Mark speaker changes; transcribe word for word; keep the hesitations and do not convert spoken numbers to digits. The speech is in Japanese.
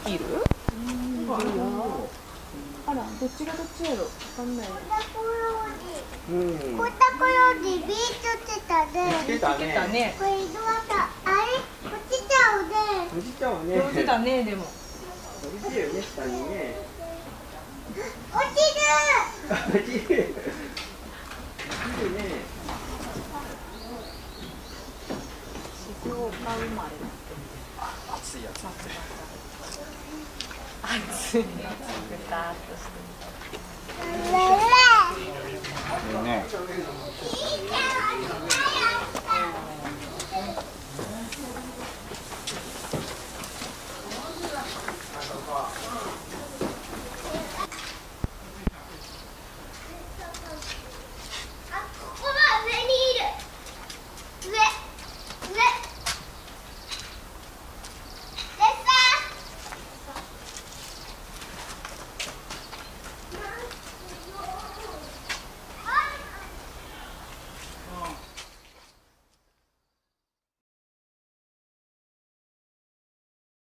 Speaker 1: いる？あら、どっちがどっちやろ？わかんない。
Speaker 2: うん。こたこよりビーつけたね。
Speaker 1: つけたね。
Speaker 2: これどうした？あれ、落ちちゃうね。
Speaker 3: 落ちちゃうね。
Speaker 1: 落ちたね、でも。
Speaker 3: 落ちるよね、下にね。
Speaker 2: 落ちる。
Speaker 3: 落ちる。落ちるね。
Speaker 1: 静岡生まれ。
Speaker 3: 熱いやつ。
Speaker 1: 熱いやつ、ぐたっとして。
Speaker 2: ねえ。
Speaker 4: ね。